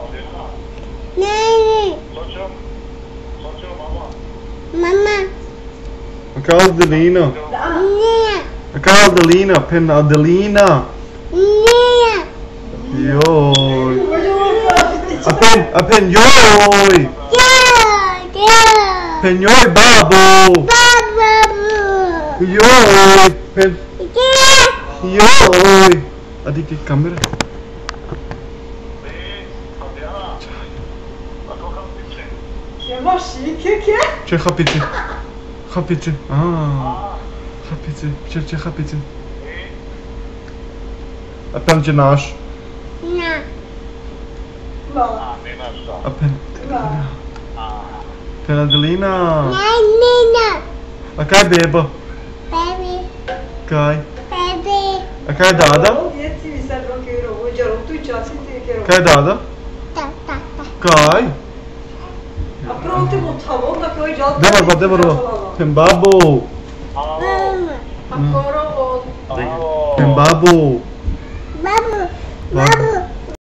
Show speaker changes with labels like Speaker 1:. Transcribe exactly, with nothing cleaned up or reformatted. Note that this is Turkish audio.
Speaker 1: Nani. Mama.
Speaker 2: Acá Adelina.
Speaker 1: Nia.
Speaker 2: Acá Adelina, pen Adelina.
Speaker 1: Nia.
Speaker 2: Yoi. Apen, apen yoi.
Speaker 1: Ja, ja.
Speaker 2: Pen yoi babo.
Speaker 1: Baba.
Speaker 2: Yoi. Pen
Speaker 1: Ja.
Speaker 2: yoi. Adik di kamera.
Speaker 3: Yavaş iyi keke.
Speaker 2: Ce kapiti. Kapiti. Ah. Kapiti. Ce ce kapiti. Apen cenaş.
Speaker 1: Na.
Speaker 3: La.
Speaker 2: Apen.
Speaker 3: La.
Speaker 2: Pen Adelina.
Speaker 1: Nina.
Speaker 2: Acá beba.
Speaker 1: Baby.
Speaker 2: Kai.
Speaker 1: Baby.
Speaker 2: Acá dada.
Speaker 3: Yeti mi sen o kero o jaro tu chasi te kero.
Speaker 2: Kai dada.
Speaker 1: Ta ta ta.
Speaker 2: Kai.
Speaker 3: Apronti mu tavon da koy jalo.
Speaker 2: Devar ba devar ba. Pen babo.
Speaker 1: Mama.
Speaker 3: Aporo o.
Speaker 2: Pen babo.
Speaker 1: Babu.
Speaker 2: Babo.